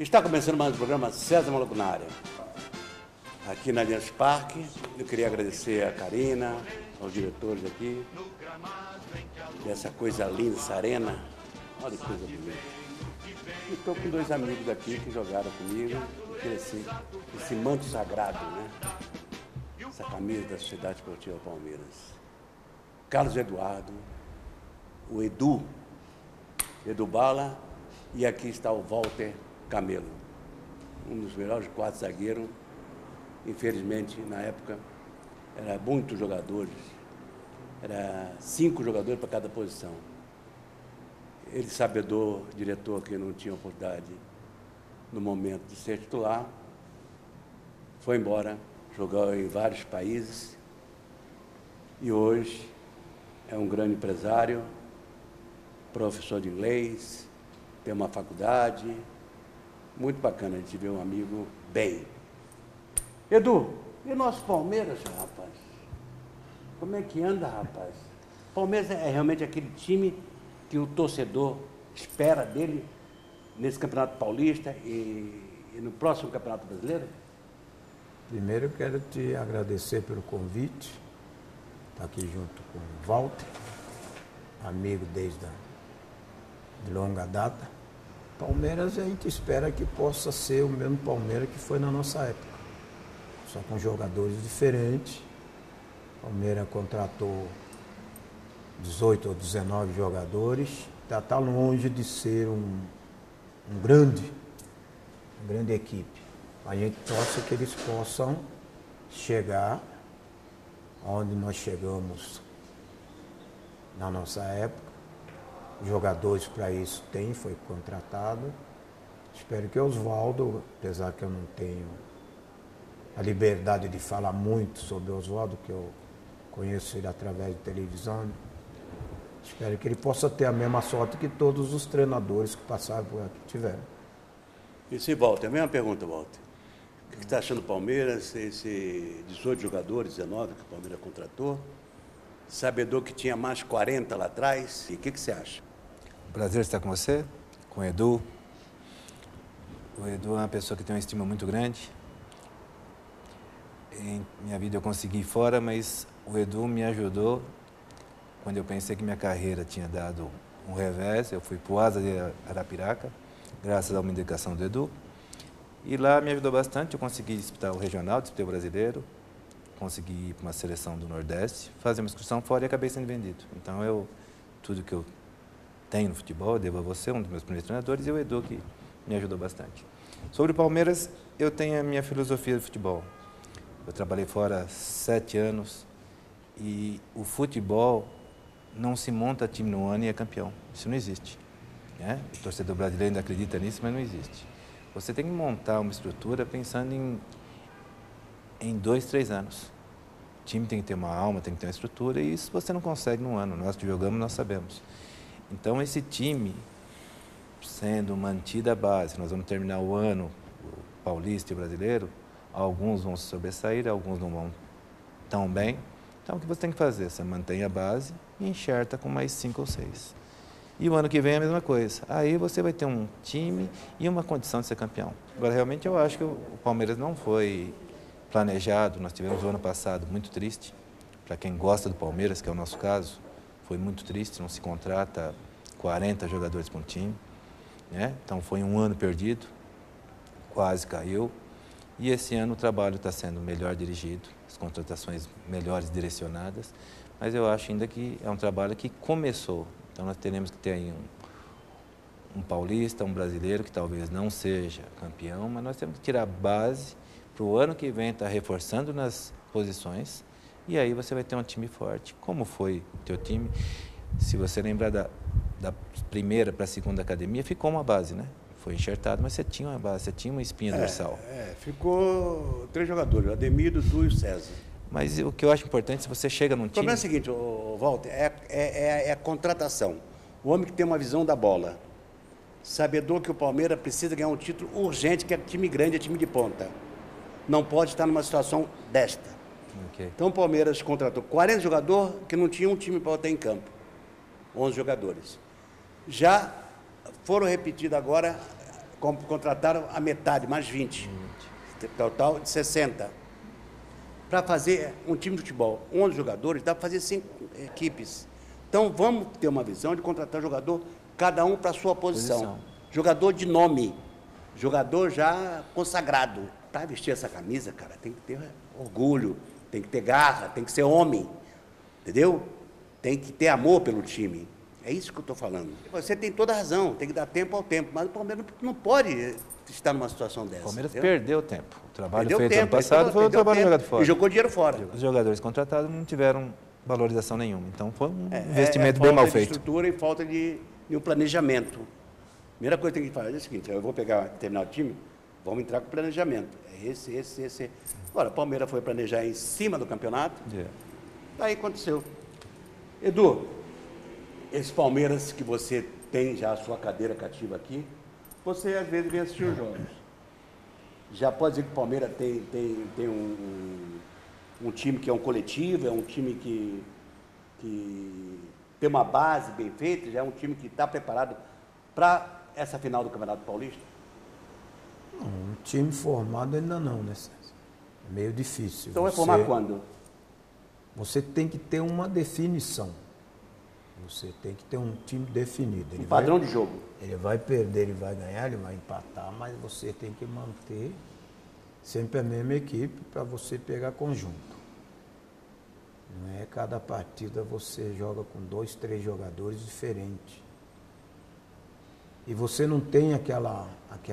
Está começando mais um programa César Maluco na área. Aqui na Allianz Parque, eu queria agradecer a Karina, aos diretores aqui, dessa coisa linda, essa arena. Olha que coisa bonita. E estou com dois amigos aqui que jogaram comigo, esse manto sagrado, né? Essa camisa da Sociedade Esportiva Palmeiras. Carlos Eduardo, o Edu Bala, e aqui está o Walter Camelo, um dos melhores quatro zagueiros. Infelizmente, na época, era muitos jogadores, era 5 jogadores para cada posição. Ele, sabedor, diretor que não tinha oportunidade no momento de ser titular, foi embora, jogou em vários países e hoje é um grande empresário, professor de inglês, tem uma faculdade. Muito bacana a gente ver um amigo bem. Edu, e nosso Palmeiras, rapaz? Como é que anda, rapaz? Palmeiras é realmente aquele time que o torcedor espera dele nesse Campeonato Paulista e no próximo Campeonato Brasileiro? Primeiro eu quero te agradecer pelo convite, estar aqui junto com o Walter, amigo desde de longa data. Palmeiras, a gente espera que possa ser o mesmo Palmeiras que foi na nossa época, só com jogadores diferentes. Palmeiras contratou 18 ou 19 jogadores, está longe de ser uma grande equipe. A gente torce que eles possam chegar onde nós chegamos na nossa época. Jogadores para isso foi contratado. Espero que Oswaldo, apesar que eu não tenho a liberdade de falar muito sobre Oswaldo, que eu conheço ele através de televisão, espero que ele possa ter a mesma sorte que todos os treinadores que passaram por aqui tiveram. E se Walter, a mesma pergunta, Walter. O que você está achando do Palmeiras, esse 18 jogadores, 19 que o Palmeiras contratou, sabedor que tinha mais 40 lá atrás, e o que você acha? Prazer estar com você, com o Edu. O Edu é uma pessoa que tem uma estima muito grande. Em minha vida eu consegui ir fora, mas o Edu me ajudou. Quando eu pensei que minha carreira tinha dado um revés, eu fui para o Asa de Arapiraca, graças a uma indicação do Edu. E lá me ajudou bastante, eu consegui disputar o regional, disputei o brasileiro, consegui ir para uma seleção do Nordeste, fazer uma excursão fora e acabei sendo vendido. Então, tudo que eu tenho no futebol, eu devo a você, um dos meus primeiros treinadores, e o Edu, que me ajudou bastante. Sobre o Palmeiras, eu tenho a minha filosofia de futebol. Eu trabalhei fora 7 anos e o futebol não se monta time no ano e é campeão. Isso não existe, né? O torcedor brasileiro ainda acredita nisso, mas não existe. Você tem que montar uma estrutura pensando em 2, 3 anos. O time tem que ter uma alma, tem que ter uma estrutura, e isso você não consegue num ano. Nós que jogamos, nós sabemos. Então, esse time, sendo mantida a base, nós vamos terminar o ano, o paulista e o brasileiro, alguns vão se sobressair, alguns não vão tão bem. Então, o que você tem que fazer? Você mantém a base e enxerta com mais 5 ou 6. E o ano que vem é a mesma coisa. Aí você vai ter um time e uma condição de ser campeão. Agora, realmente, eu acho que o Palmeiras não foi planejado. Nós tivemos o ano passado muito triste. Para quem gosta do Palmeiras, que é o nosso caso, foi muito triste. Não se contrata 40 jogadores para um time, né? Então, foi um ano perdido, quase caiu. E esse ano o trabalho está sendo melhor dirigido, as contratações melhores direcionadas, mas eu acho ainda que é um trabalho que começou. Então, nós teremos que ter aí um paulista, um brasileiro, que talvez não seja campeão, mas nós temos que tirar a base para o ano que vem estar reforçando nas posições, e aí você vai ter um time forte. Como foi o teu time? Se você lembrar da primeira para a segunda academia, ficou uma base, né? Foi enxertado, mas você tinha uma base, você tinha uma espinha dorsal. Ficou 3 jogadores, o Ademir, o Dudu e o César. Mas o que eu acho importante, se você chega num time... O problema é o seguinte, Walter, é a contratação. O homem que tem uma visão da bola, sabedor que o Palmeiras precisa ganhar um título urgente, que é time grande, é time de ponta. Não pode estar numa situação desta. Okay. Então o Palmeiras contratou 40 jogadores que não tinha um time para botar em campo. 11 jogadores. Já foram repetidos agora contrataram a metade, mais 20. Total de 60. Para fazer um time de futebol, 11 jogadores, dá para fazer 5 equipes. Então, vamos ter uma visão de contratar jogador, cada um para a sua posição. Jogador de nome, jogador já consagrado. Para vestir essa camisa, cara, tem que ter orgulho, tem que ter garra, tem que ser homem, entendeu? Tem que ter amor pelo time. É isso que eu estou falando. Você tem toda a razão, tem que dar tempo ao tempo, mas o Palmeiras não pode estar numa situação dessa. O Palmeiras entendeu? perdeu tempo. O trabalho Perdeu feito tempo, ano passado foi o trabalho jogado fora. E jogou dinheiro fora. Os jogadores contratados não tiveram valorização nenhuma. Então foi um investimento bem mal feito. Falta de estrutura e falta de um planejamento. A primeira coisa que tem que fazer é o seguinte: eu vou terminar o time, vamos entrar com planejamento. É esse. Agora, o Palmeiras foi planejar em cima do campeonato, daí aconteceu. Edu, esse Palmeiras que você tem já a sua cadeira cativa aqui, você às vezes vem assistir os jogos. Já pode dizer que o Palmeiras tem um time que é um coletivo, é um time que tem uma base bem feita, já é um time que está preparado para essa final do Campeonato Paulista? Não, um time formado ainda não, né, César? É meio difícil. Então vai formar quando? Você tem que ter uma definição. Você tem que ter um time definido. Um padrão de jogo. Ele vai perder, ele vai ganhar, ele vai empatar, mas você tem que manter sempre a mesma equipe para você pegar conjunto. Não é cada partida você joga com 2, 3 jogadores diferentes. E você não tem aquela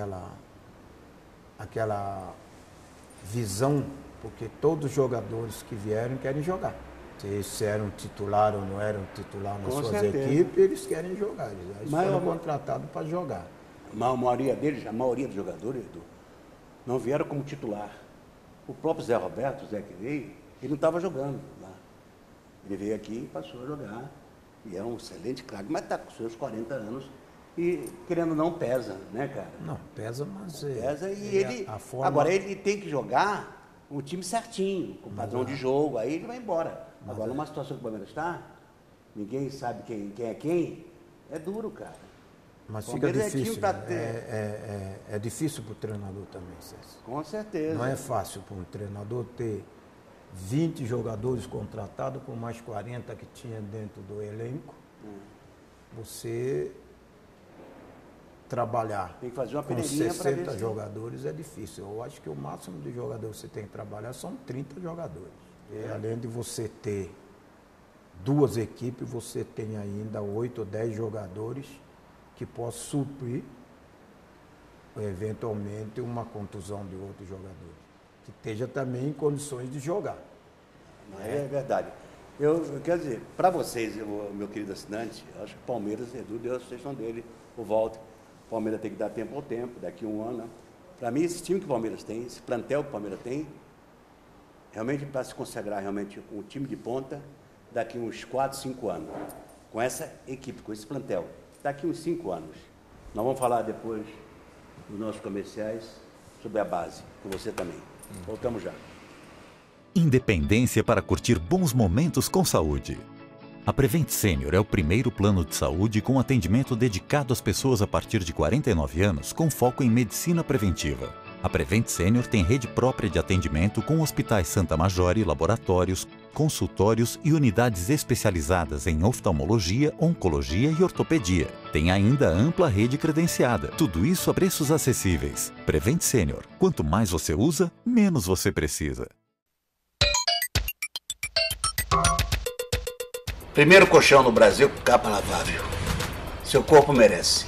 visão, porque todos os jogadores que vieram querem jogar. Se eram titular ou não eram titular nas suas equipes, eles querem jogar. Eles foram contratados para jogar. A maioria deles, a maioria dos jogadores, Edu, não vieram como titular. O próprio Zé Roberto, o Zé que veio, ele não estava jogando lá. Ele veio aqui e passou a jogar. E é um excelente craque, mas está com seus 40 anos e, querendo ou não, pesa, né, cara? Não, pesa, mas... Pesa e ele... Agora, ele tem que jogar um time certinho, com padrão de jogo, aí ele vai embora. Agora, numa situação que o Palmeiras está, ninguém sabe quem é quem, é duro, cara. Mas fica difícil. É difícil para o treinador também, César. Com certeza. Não é fácil para um treinador ter 20 jogadores contratados, com mais 40 que tinha dentro do elenco. Você trabalhar tem que fazer uma com 60 jogadores é difícil. Eu acho que o máximo de jogadores que você tem que trabalhar são 30 jogadores. E além de você ter 2 equipes, você tem ainda 8 ou 10 jogadores que possam suprir, eventualmente, uma contusão de outros jogadores, que esteja também em condições de jogar. É verdade. Eu quero dizer, para vocês, meu querido assinante, eu acho que o Palmeiras, Edu deu a sugestão dele, o Walter. O Palmeiras tem que dar tempo ao tempo, daqui a um ano. Para mim, esse time que o Palmeiras tem, esse plantel que o Palmeiras tem, realmente para se consagrar realmente um time de ponta, daqui uns 4, 5 anos, com essa equipe, com esse plantel, daqui uns 5 anos. Nós vamos falar depois nos nossos comerciais sobre a base, com você também. Voltamos já. Independência para curtir bons momentos com saúde. A Prevent Senior é o primeiro plano de saúde com atendimento dedicado às pessoas a partir de 49 anos, com foco em medicina preventiva. A Prevent Senior tem rede própria de atendimento com hospitais Santa Majore, laboratórios, consultórios e unidades especializadas em oftalmologia, oncologia e ortopedia. Tem ainda ampla rede credenciada. Tudo isso a preços acessíveis. Prevent Senior. Quanto mais você usa, menos você precisa. Primeiro colchão no Brasil com capa lavável. Seu corpo merece.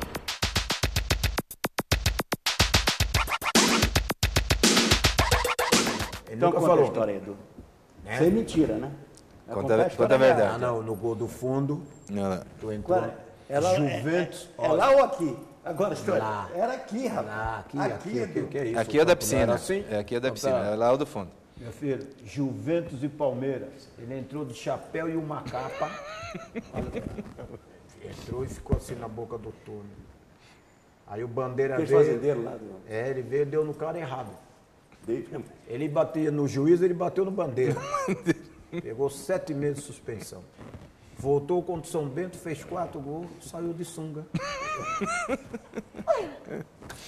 Então conta a história, Edu. Isso é mentira, né? Conta a verdade. Não, no gol do fundo, tu entrou. Juventus. É lá ou aqui? Agora a história. Era aqui, rapaz. Aqui, que é isso? Aqui é da piscina. Assim? Aqui é da piscina, é lá o do fundo. Meu filho, Juventus e Palmeiras. Ele entrou de chapéu e uma capa. Entrou e ficou assim na boca do túnel. Aí o Bandeira veio. Fazendeiro lá. Ele veio e deu no cara errado. Ele batia no juiz, ele bateu no Bandeira. Pegou 7 meses de suspensão. Voltou contra o São Bento, fez 4 gols, saiu de sunga.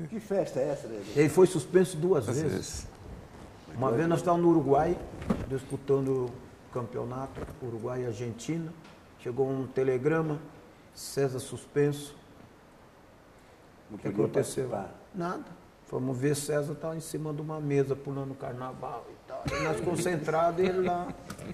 Que festa é essa, né? Ele foi suspenso duas vezes. Uma vez nós estávamos no Uruguai, disputando o campeonato Uruguai e Argentina. Chegou um telegrama, César suspenso. O que aconteceu? Nada. Fomos ver, César estava em cima de uma mesa, pulando carnaval e tal. E nós concentrados, ele lá.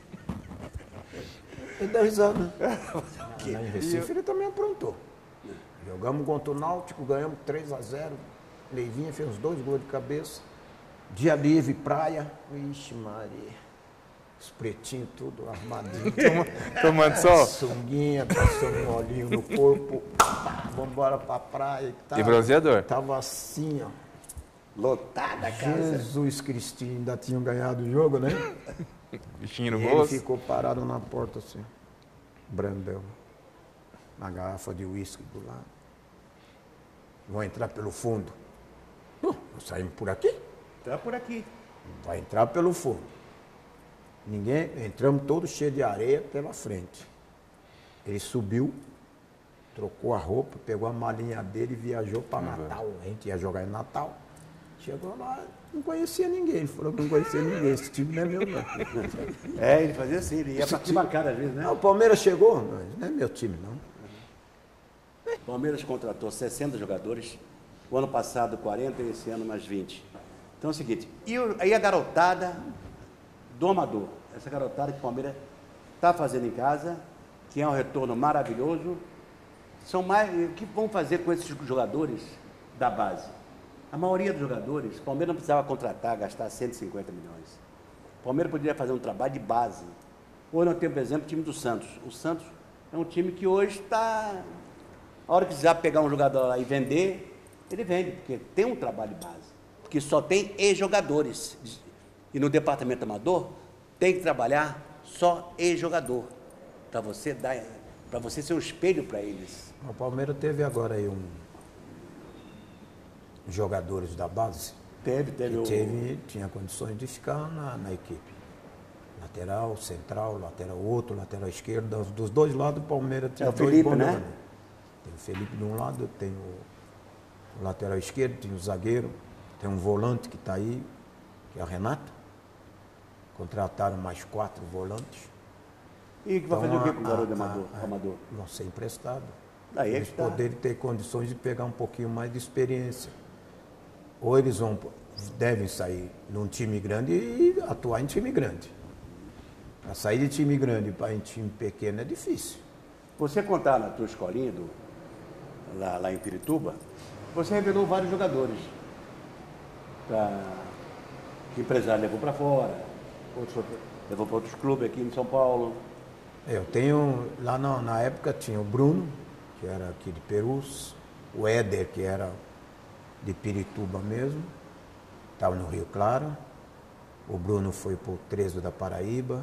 Ele deu risada. Lá em Recife ele também aprontou. Jogamos contra o Náutico, ganhamos 3-0. Leivinha fez uns 2 gols de cabeça. Dia livre, praia. Ixi, Maria. Os pretinhos tudo armadinho. Tomando sol? Sunguinha, passando um olhinho no corpo. Vamos embora pra praia. E bronzeador? Tava assim, ó. Lotada a casa. Jesus Cristinho, ainda tinham ganhado o jogo, né? Bichinho no E bolso? ele ficou parado na porta assim. Brandão. Na garrafa de uísque do lado. Vão entrar pelo fundo. Nós saímos por aqui? Tá por aqui. Vai entrar pelo fundo. Ninguém, entramos todos cheios de areia pela frente. Ele subiu, trocou a roupa, pegou a malinha dele e viajou para Natal. A gente ia jogar em Natal. Chegou lá, não conhecia ninguém. Ele falou que não conhecia ninguém. Esse time não é meu, não. É, ele fazia assim, ele ia para arquibancada às vezes, né? Não, o Palmeiras chegou, não é meu time, não. O Palmeiras contratou 60 jogadores, o ano passado 40 e esse ano mais 20. Então é o seguinte, e aí a garotada do amador, essa garotada que o Palmeiras está fazendo em casa, que é um retorno maravilhoso, são mais, o que vão fazer com esses jogadores da base? A maioria dos jogadores, o Palmeiras não precisava contratar, gastar 150 milhões. O Palmeiras poderia fazer um trabalho de base. Hoje nós temos, por exemplo, o time do Santos. O Santos é um time que hoje está... A hora que precisar pegar um jogador lá e vender, ele vende, porque tem um trabalho de base. Porque só tem ex-jogadores. E no departamento amador, tem que trabalhar só ex-jogador. Para você ser um espelho para eles. O Palmeiras teve agora aí jogadores da base. Tinha condições de ficar na equipe. Lateral, central, lateral outro, lateral esquerdo. Dos dois lados o Palmeiras tinha o Felipe, né? Jogadores. Tem o Felipe de um lado, tem o lateral esquerdo, tem o zagueiro, tem um volante que está aí, que é o Renato. Contrataram mais 4 volantes. E que vai fazer o que com o garoto amador? Vão ser emprestados. Aí é eles que tá. poderem ter condições de pegar um pouquinho mais de experiência. Ou eles devem sair num time grande e atuar em time grande. Para sair de time grande para em time pequeno é difícil. Você contar na tua escolinha, lá em Pirituba, você revelou vários jogadores. Que o empresário levou para fora, outros levou para outros clubes aqui em São Paulo. Eu tenho, lá na época tinha o Bruno, que era aqui de Perus, o Éder, que era de Pirituba mesmo, estava no Rio Claro, o Bruno foi para o 13 da Paraíba.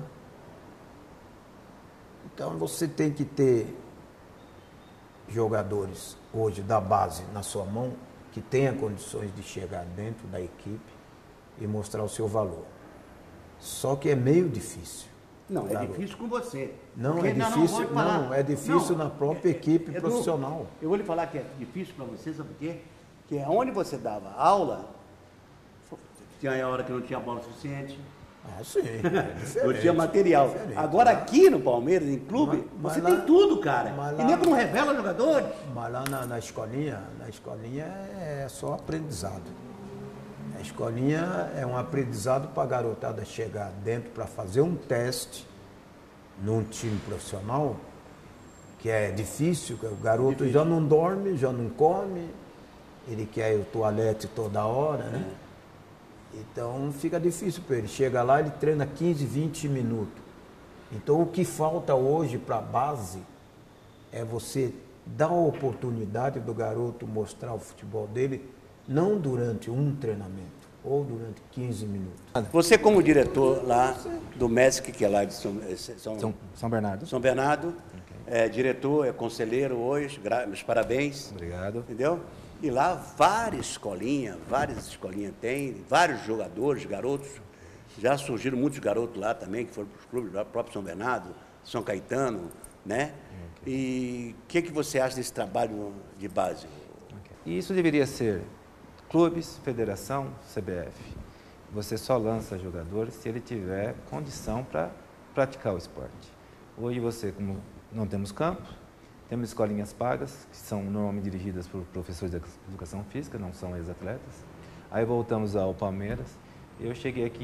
Então você tem que ter jogadores hoje da base na sua mão que tenha condições de chegar dentro da equipe e mostrar o seu valor. Só que é meio difícil. Não, é difícil com você. Não, porque, é difícil, não, é difícil na própria equipe profissional. Eu vou lhe falar que é difícil para você, sabe por quê? Porque onde você dava aula, tinha hora que não tinha bola suficiente. Ah, sim. É não tinha material. Agora aqui no Palmeiras, em clube, você tem tudo, cara. E nego não revela jogadores. Mas lá na escolinha é só aprendizado. A escolinha é um aprendizado para a garotada chegar dentro para fazer um teste num time profissional, que é difícil, o garoto já não dorme, já não come, ele quer o toalete toda hora, né? Então fica difícil para ele. Chega lá, ele treina 15, 20 minutos. Então o que falta hoje para a base é você dar a oportunidade do garoto mostrar o futebol dele, não durante um treinamento, ou durante 15 minutos. Você como diretor lá do MESC, que é lá de São Bernardo. São Bernardo, é diretor, é conselheiro hoje, meus parabéns. Obrigado. Entendeu? E lá várias escolinhas tem, vários jogadores, garotos. Já surgiram muitos garotos lá também, que foram para os clubes, lá, próprio São Bernardo, São Caetano, né? E o que você acha desse trabalho de base? E isso deveria ser Clubes, federação, CBF. Você só lança jogadores se ele tiver condição para praticar o esporte. Hoje você, como não temos campo, temos escolinhas pagas, que são normalmente dirigidas por professores de educação física, não são ex-atletas. Aí voltamos ao Palmeiras. Eu cheguei aqui em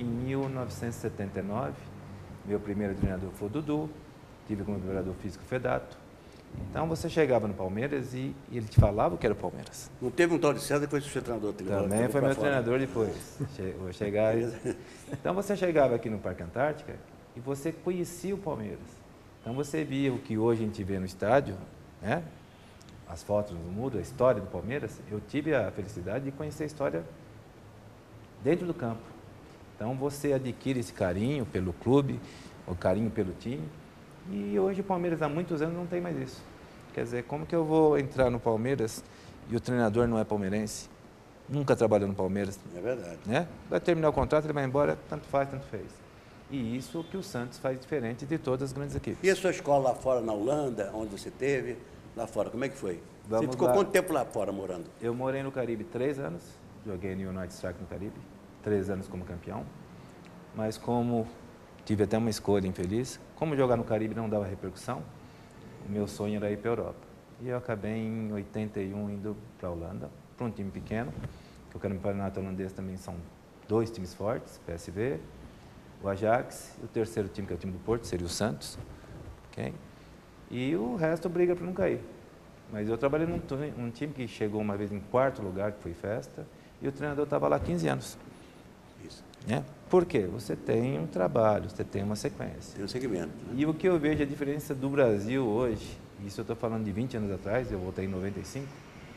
1979, meu primeiro treinador foi o Dudu, tive como preparador físico o Fedato. Então você chegava no Palmeiras e ele te falava o que era o Palmeiras. Não teve um tal de César que foi seu treinador? Também foi meu treinador depois. Vou chegar. Então você chegava aqui no Parque Antártica e você conhecia o Palmeiras. Então você via o que hoje a gente vê no estádio, né? As fotos no muro, a história do Palmeiras. Eu tive a felicidade de conhecer a história dentro do campo. Então você adquire esse carinho pelo clube, o carinho pelo time. E hoje o Palmeiras há muitos anos não tem mais isso. Quer dizer, como que eu vou entrar no Palmeiras e o treinador não é palmeirense? Nunca trabalhou no Palmeiras. É verdade. Né? Vai terminar o contrato, ele vai embora, tanto faz, tanto fez. E isso que o Santos faz diferente de todas as grandes equipes. E a sua escola lá fora, na Holanda, onde você esteve, lá fora, como é que foi? Vamos você ficou lá. quanto tempo lá fora morando? Eu morei no Caribe 3 anos, joguei no United Strike no Caribe, 3 anos como campeão. Mas como tive até uma escolha infeliz, como jogar no Caribe não dava repercussão, o meu sonho era ir para a Europa. E eu acabei em 81 indo para a Holanda, para um time pequeno, que o campeonato holandês também são 2 times fortes, PSV, o Ajax, e o terceiro time, que é o time do Porto, seria o Santos. Okay? E o resto briga para não cair. Mas eu trabalhei num time que chegou uma vez em 4º lugar, que foi festa, e o treinador estava lá 15 anos. Isso. Né? Por quê? Você tem um trabalho, você tem uma sequência. Tem um segmento. Né? E o que eu vejo a diferença do Brasil hoje, isso eu estou falando de 20 anos atrás, eu voltei em 95,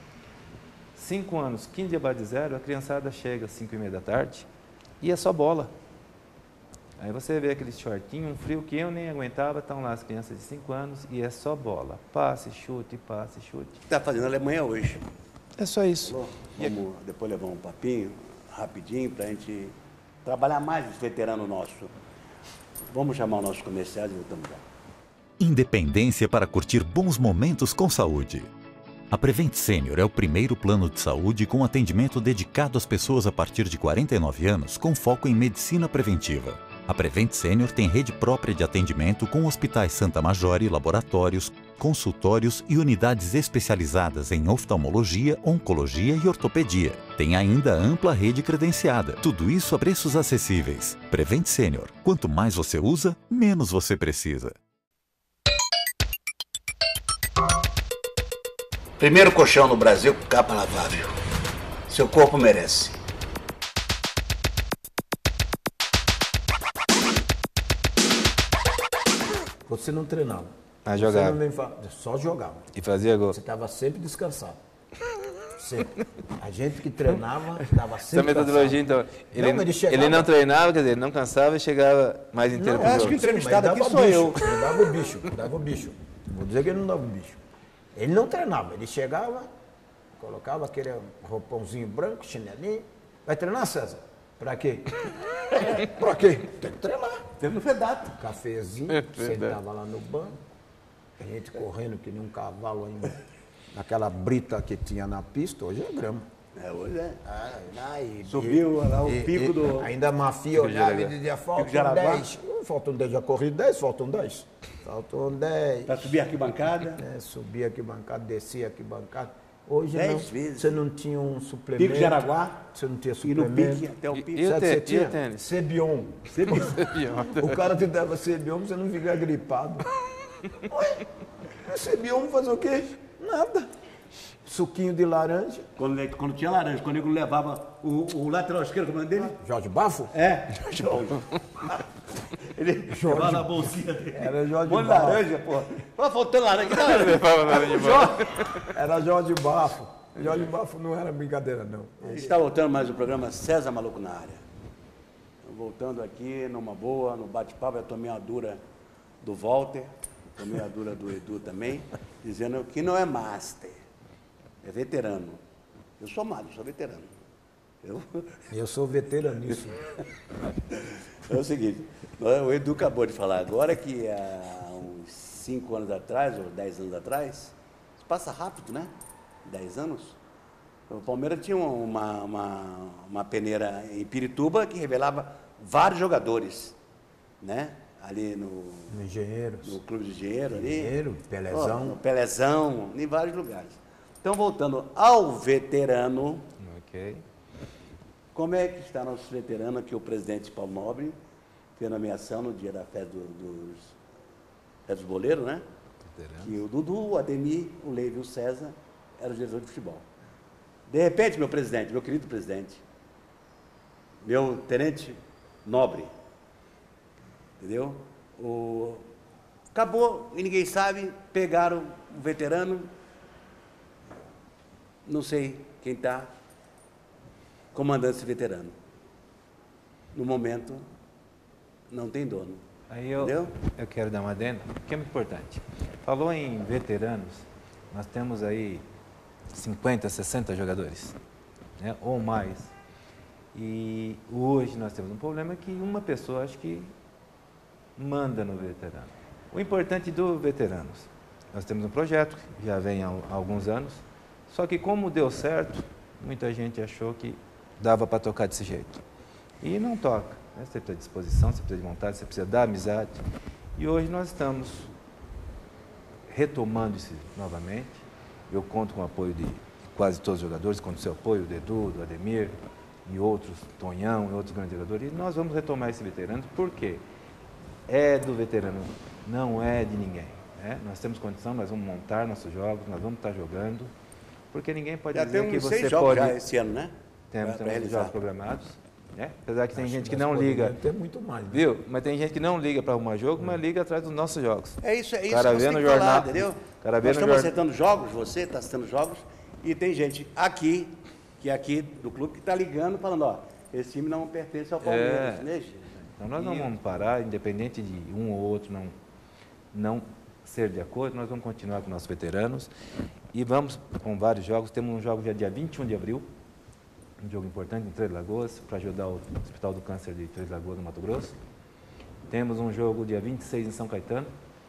5 anos, 15 abaixo de zero, a criançada chega às 5h30 da tarde e é só bola. Aí você vê aquele shortinho, um frio que eu nem aguentava, estão lá as crianças de 5 anos e é só bola. Passe, chute, passe, chute. O que está fazendo a Alemanha hoje? É só isso. Vamos depois levar um papinho, rapidinho, para a gente trabalhar mais esse veterano nosso. Vamos chamar o nosso comercial e voltamos já. Independência para curtir bons momentos com saúde. A Prevent Senior é o primeiro plano de saúde com atendimento dedicado às pessoas a partir de 49 anos com foco em medicina preventiva. A Prevent Senior tem rede própria de atendimento com hospitais Santa Majore, laboratórios, consultórios e unidades especializadas em oftalmologia, oncologia e ortopedia. Tem ainda ampla rede credenciada. Tudo isso a preços acessíveis. Prevent Senior. Quanto mais você usa, menos você precisa. Primeiro colchão no Brasil com capa lavável. Seu corpo merece. Você não treinava. Ah, Você jogava. só jogava. E fazia gol. Você estava sempre descansado. Sempre. A gente que treinava estava Essa sempre metodologia, então, ele não treinava, quer dizer, ele não cansava e chegava mais inteiro Não, pro acho jogo. que entrevistado aqui sou eu. Ele dava o bicho. Vou dizer que ele não dava o bicho. Ele não treinava, ele chegava, colocava aquele roupãozinho branco, chinelinho. Vai treinar, César? Pra quê? Pra quê? Tem que treinar. Teve no Fedato. Cafezinho, sentava lá no banco, a gente correndo que nem um cavalo ainda, naquela brita que tinha na pista, hoje é grama. Hoje é. Aí, Subiu lá o pico do... Ainda a mafia olhava e dizia, faltam de Jaraguá. 10. Faltam 10, já corri 10, faltam 10. Faltam 10. Para subir aqui bancada. Subia aqui bancada, descia aqui bancada. Hoje 10 não, vezes. você não tinha um suplemento. Pico de Jaraguá. Você não tinha E suplemento. no pique, até o pique. E o Sabe o que você tinha? tênis? Cebion. O cara te dava Cebion pra você não ficar gripado. Ué, Cebion fazer o quê? Nada. Suquinho de laranja. Quando tinha laranja, quando ele levava o lateral esquerdo, como é dele? Jorge Bafo? É. Ele levava na bolsinha dele. Era Jorge Monte de Bafo. laranja, pô. Tava faltando laranja. Era Jorge Bafo. Jorge Bafo não era brincadeira, não. A gente está voltando mais o programa César Maluco na área. Voltando aqui numa boa, no bate-papo, eu tomei uma dura do Walter, tomei a dura do Edu também, dizendo que não é master, é veterano. Eu sou magro, sou veterano. Eu sou veteraníssimo. É o seguinte, o Edu acabou de falar agora que há uns 5 anos atrás, ou 10 anos atrás, passa rápido, né? 10 anos. O Palmeiras tinha uma peneira em Pirituba que revelava vários jogadores, né? Ali no Engenheiros. no Clube de Engenheiro, ali. Engenheiro, Pelezão. No Pelezão, em vários lugares. Então, voltando ao veterano, Ok. como é que está nosso veterano aqui, o presidente Paulo Nobre, fez a nomeação no dia da festa dos boleiros, né? Veterano. E o Dudu, o Ademir, o Leiva e o César eram os diretores de futebol. De repente, meu presidente, meu querido presidente, meu tenente Nobre, entendeu? Acabou e ninguém sabe, pegaram o veterano, não sei quem está comandando esse veterano. No momento, não tem dono. Aí eu Entendeu? quero dar uma adenda, que é muito importante. Falou em veteranos, nós temos aí 50, 60 jogadores, né, ou mais. E hoje nós temos um problema que uma pessoa, acho que, manda no veterano. O importante do veteranos, nós temos um projeto, que já vem há alguns anos, só que como deu certo, muita gente achou que dava para tocar desse jeito. E não toca. Né? Você precisa de disposição, você precisa de vontade, você precisa da amizade. E hoje nós estamos retomando isso novamente. Eu conto com o apoio de quase todos os jogadores, conto com o seu apoio, do Edu, do Ademir, e outros, Tonhão, e outros grandes jogadores. E nós vamos retomar esse veterano, por quê? É do veterano, não é de ninguém. Né? Nós temos condição, nós vamos montar nossos jogos, nós vamos estar jogando, porque ninguém pode Já dizer que temos você 6 jogos pode... já esse ano, né? Temos Pra os realizar. jogos programados, né? Apesar que tem Acho gente que nós não liga, poderíamos ter muito mais, né? viu? Mas tem gente que não liga para arrumar jogo, mas liga atrás dos nossos jogos. É isso que Cara você vê tem no que falar, jornal, entendeu? cara vê Nós no estamos jornal. acertando jogos, você está acertando jogos, e tem gente aqui, que é aqui do clube, que está ligando, falando, ó, esse time não pertence ao Palmeiras, né, gente? Então nós não vamos parar, independente de um ou outro não ser de acordo, nós vamos continuar com nossos veteranos e vamos com vários jogos. Temos um jogo dia 21 de abril, um jogo importante em Três Lagoas, para ajudar o Hospital do Câncer de Três Lagoas, no Mato Grosso. Temos um jogo dia 26 em São Caetano.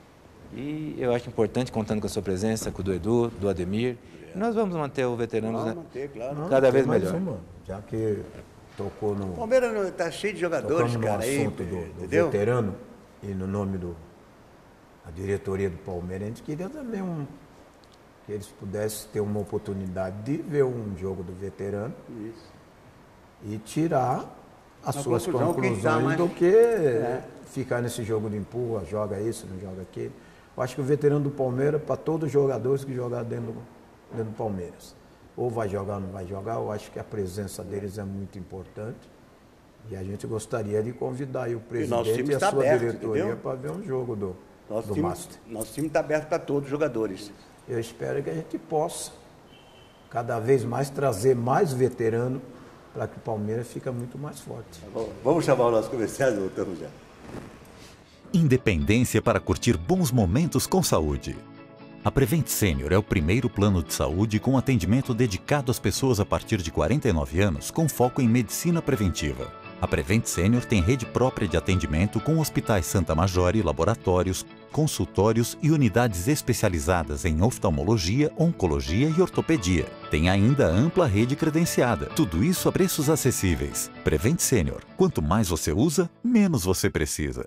E eu acho importante, contando com a sua presença, com o do Edu, do Ademir, nós vamos manter o veteranos, Vamos né, manter, claro. cada vez mais melhor. uma, já que tocou O no, Palmeiras está cheio de jogadores, tocamos no cara, aí, assunto do entendeu? veterano e no nome da diretoria do Palmeiras, a gente queria também que eles pudessem ter uma oportunidade de ver um jogo do veterano Isso. e tirar as Uma suas conclusão, quem conclusões tá mais- do que ficar nesse jogo de empurra, joga isso, não joga aquele. Eu acho que o veterano do Palmeiras, para todos os jogadores que jogar dentro do Palmeiras, ou vai jogar ou não vai jogar, eu acho que a presença deles é muito importante. E a gente gostaria de convidar aí o nosso presidente time e a está sua aberto, diretoria entendeu? para ver um jogo do Master. Nosso time está aberto para todos os jogadores. Eu espero que a gente possa cada vez mais trazer mais veterano para que o Palmeiras fique muito mais forte. Vamos chamar o nosso comercial, doutor Rogério. Independência para curtir bons momentos com saúde. A Prevent Senior é o primeiro plano de saúde com atendimento dedicado às pessoas a partir de 49 anos com foco em medicina preventiva. A Prevent Senior tem rede própria de atendimento com hospitais Santa Majore, laboratórios, consultórios e unidades especializadas em oftalmologia, oncologia e ortopedia. Tem ainda ampla rede credenciada. Tudo isso a preços acessíveis. Prevent Senior. Quanto mais você usa, menos você precisa.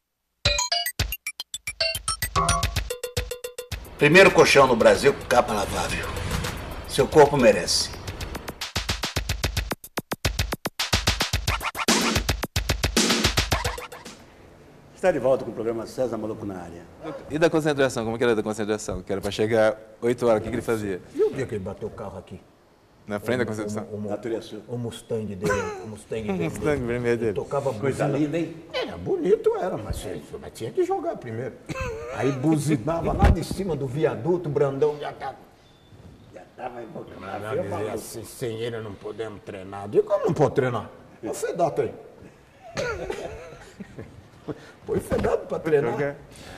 Primeiro colchão no Brasil com capa lavável. Seu corpo merece. Está de volta com o programa César Maluco na área. E da concentração, como que era da concentração? Que era para chegar 8 horas, o que ele fazia? E o dia que ele bateu o carro aqui? Na frente da concentração? Natureza. O Mustang dele, o Mustang vermelho. Mustang vermelho dele. Tocava Coisa buzina. linda, hein? Era bonito, mas tinha que jogar primeiro. Aí buzinava lá de cima do viaduto, o Brandão já estava. Já estava em boca Dizia assim, sem ele não podemos treinar. Eu digo, como não pode treinar? Põe o Fedato aí. Põe o Fedato para treinar.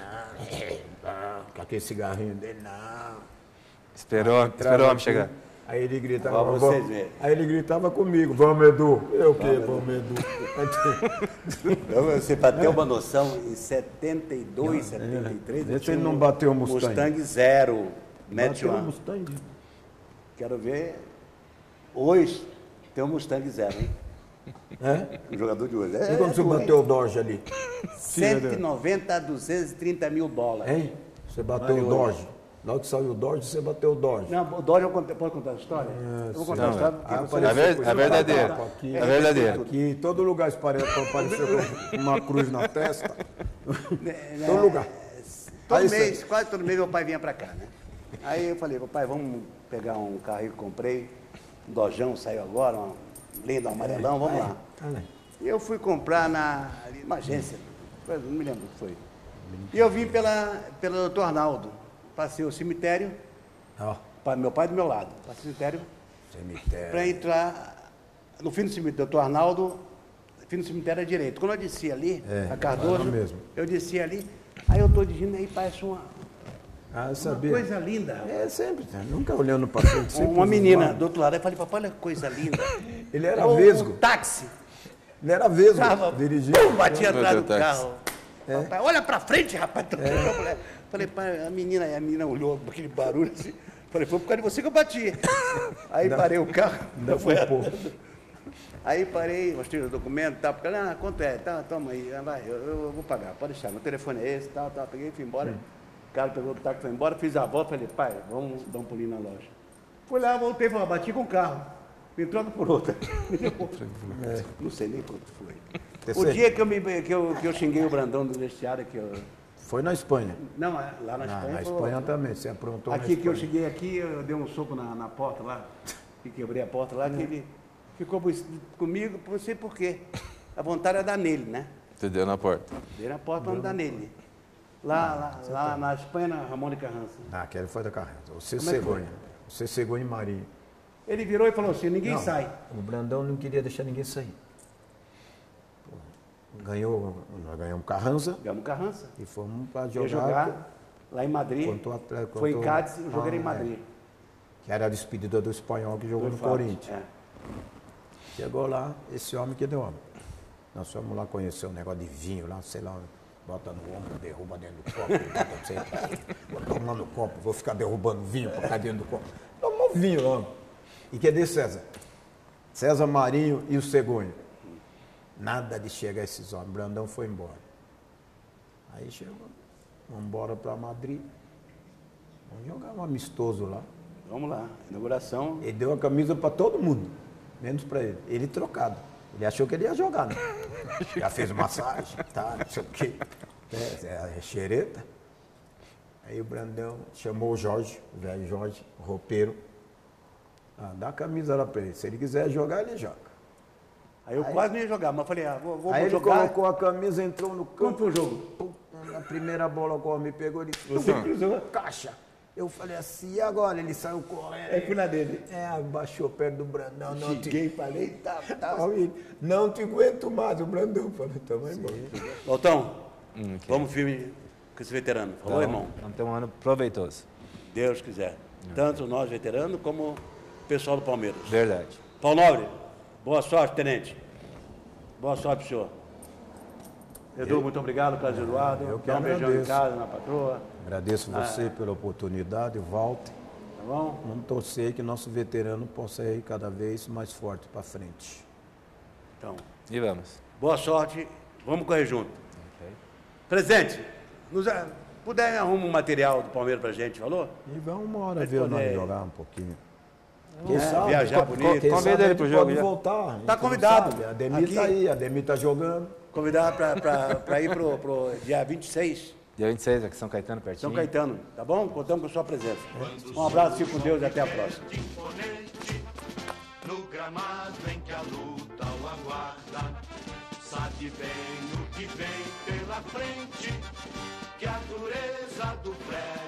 Com aquele cigarrinho dele, não. Esperou o homem chegar. Aí ele gritava, Pra vocês verem. aí ele gritava comigo, vamos Edu. Eu o quê? Vamos Edu. Você para ter uma noção, em 72, 73, Esse tinha ele não bateu o Mustang. Mustang zero, Bateu o Match One. Mustang. Quero ver Hoje tem um Mustang zero, hein? É? O jogador de hoje. E quando você bateu o Dodge ali? 190 a 230 mil dólares. Hein? Você bateu o Dodge. Logo que saiu o Dodge, você bateu o Dodge. Não, o Dodge, pode contar a história? Eu vou contar a história porque É verdadeiro. É verdadeiro. Aqui, todo lugar apareceu com uma cruz na testa. Todo lugar. Quase todo mês meu pai vinha pra cá, né? Aí eu falei, papai, vamos pegar um carro que eu comprei, um Dojão saiu agora, um lindo, um amarelão, vamos lá. E eu fui comprar numa agência, não me lembro o que foi. E eu vim pelo Dr. Arnaldo, passei o cemitério, meu pai do meu lado, passei o cemitério, para entrar no fim do cemitério, Dr. Arnaldo, fim do cemitério à direita. Quando eu desci ali, a Cardoso, eu desci ali, aí eu tô dirigindo, aí parece uma coisa linda. É, sempre, nunca olhando para frente. Uma menina do outro lado, aí eu falei, papai, olha que coisa linda. Ele era vesgo. Um táxi. Ele era vesgo, dirigindo. Batia atrás do carro. Papai, olha pra frente, rapaz. Falei, pai, a menina olhou com aquele barulho assim. Falei, foi por causa de você que eu bati. Aí parei o carro. Aí parei, mostrei o documento e tal. Porque, quanto é? Tá, toma aí, vai, eu vou pagar, pode deixar. Meu telefone é esse, tal. Peguei e fui embora. O cara pegou o táxi, foi embora, fiz a volta, falei, pai, vamos dar um pulinho na loja. Fui lá, voltei, bati com o carro. Me troca por outra. Não sei nem quanto foi. O dia que eu xinguei o Brandão do vestiário, Foi na Espanha. Não, lá na Espanha. Na Espanha também, você aprontou aqui que eu cheguei aqui, eu dei um soco na porta lá, e quebrei a porta lá, que ele ficou comigo, não sei por quê. A vontade é dar nele, né? Você deu na porta. Dei na porta para não dar nele. Lá na Espanha, na Ramon de Carranza. Aquele foi da Carranza. Você Cegonha. Você Cegonha e Marinho. Ele virou e falou assim, ninguém sai. O Brandão não queria deixar ninguém sair. Nós ganhamos Carranza. Ganhamos Carranza. E fomos para jogar lá em Madrid. Foi em Cádiz, eu joguei em Madrid. Que era a despedida do espanhol que jogou no Corinthians. Chegou lá, esse homem que deu homem. Nós fomos lá conhecer um negócio de vinho lá, sei lá, bota no ombro, derruba dentro do copo. Vou tomar no copo, vou ficar derrubando vinho para ficar dentro do copo. Tomou vinho lá. E cadê César? César Marinho e o Cegonha. Nada de chegar esses homens. Brandão foi embora. Aí chegou. Vamos embora para Madrid. Vamos jogar um amistoso lá. Vamos lá, inauguração. Ele deu a camisa para todo mundo, menos para ele. Ele trocado. Ele achou que ele ia jogar, né? Já fez massagem, tá, não sei o quê. É xereta. Aí o Brandão chamou o Jorge, o velho Jorge, o roupeiro. Dá a camisa lá para ele. Se ele quiser jogar, ele joga. Aí eu quase não ia jogar, mas falei, vou jogar. Aí ele colocou a camisa, entrou no campo. Como foi o jogo? Na primeira bola que o homem pegou, ele caixa. Eu falei assim, e agora? Ele saiu correndo. Aí fui na dele. Baixou perto do Brandão. Cheguei, falei, tá. Não te aguento mais. O Brandão falou, então vai embora. Voltão, vamos firme com esse veterano. Falou, irmão? Vamos ter um ano proveitoso. Deus quiser. Tanto nós veteranos como o pessoal do Palmeiras. Verdade. Paulo Nobre, boa sorte, tenente. Boa sorte pro senhor. Edu, muito obrigado, Carlos Eduardo. Eu que Dá um beijão agradeço. em casa, na patroa. Agradeço você pela oportunidade, Walter. Tá bom? Vamos torcer que nosso veterano possa ir cada vez mais forte para frente. Então, E vamos. boa sorte. Vamos correr junto. Presidente, puder arrumar um material do Palmeiras pra gente, falou? E vamos uma hora Pode ver poder- nós jogar um pouquinho. viajar bonito. Quem Convida sabe ele a pro gente jogo pode já. voltar. a gente Tá não convidado. sabe. A Demi Aqui. tá aí, a Demi tá jogando. Convidar para ir pro dia 26, Dia 26, aqui em São Caetano, pertinho. São Caetano, tá bom? Contamos com a sua presença. Um abraço, fique com Deus e até a próxima. No gramado em que a luta o aguarda, sabe bem o que vem pela frente, que a dureza do pré